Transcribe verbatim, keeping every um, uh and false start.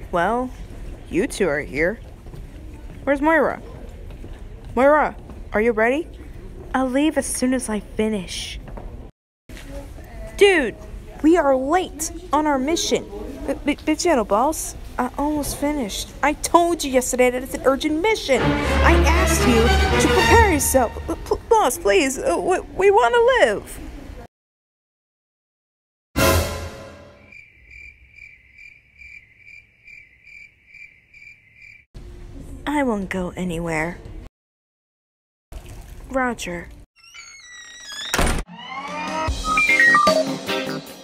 Well, you two are here. Where's Moira? Moira, are you ready? I'll leave as soon as I finish. Dude, we are late on our mission. Big, big channel, boss. I almost finished. I told you yesterday that it's an urgent mission. I asked you to prepare yourself. P boss, please, uh, we, we want to live. I won't go anywhere. Roger.